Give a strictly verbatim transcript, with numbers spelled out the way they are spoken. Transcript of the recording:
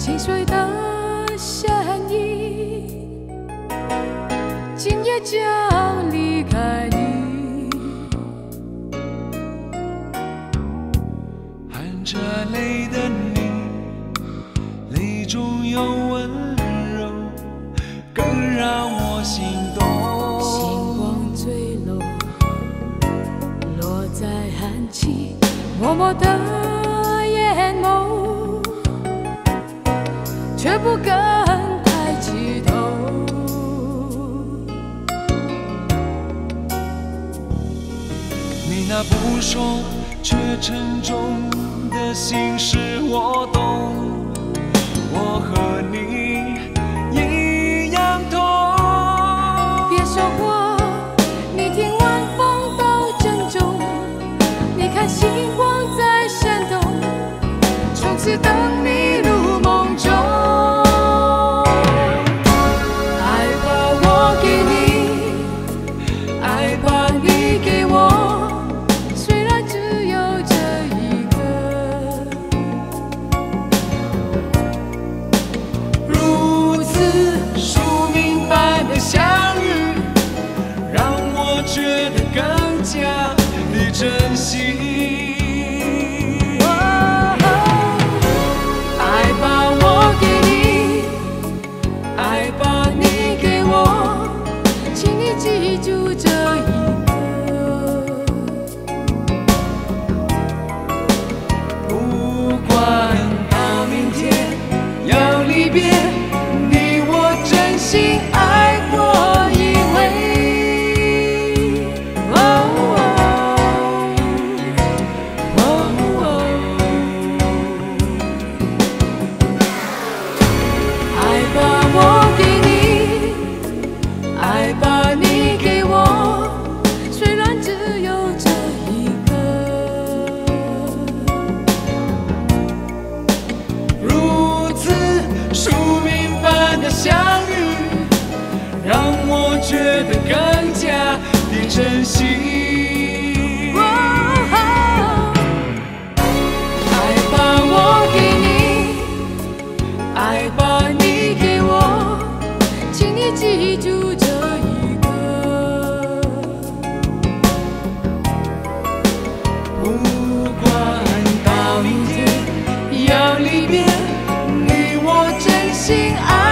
心碎的声音，今夜将离开你。 含着泪的你，泪中有温柔，更让我心动。 星光坠落，落在寒气默默的眼眸，却不敢抬起头。 你那不说却沉重的心事我懂，我和你一样痛。 别说话，你听晚风都珍重。你看星光在闪动，从此等你入梦中。爱吧，我给你，爱吧，你给我，虽然只有这一个。 如此宿命般的相遇，让我觉得更加的珍惜。 爱吧，我给你，爱吧，你给我，请你记住这一刻。 不管到明天要离别，你我真心爱过一回。 哦哦哦爱吧，我给你，爱吧，你给我，虽然只有这一个。 如此宿命般的相遇，让我觉得更加的珍惜。 爱吧，我给你，爱吧，你给我，请你记住这一个。 不管到明天要离别，你我真心爱。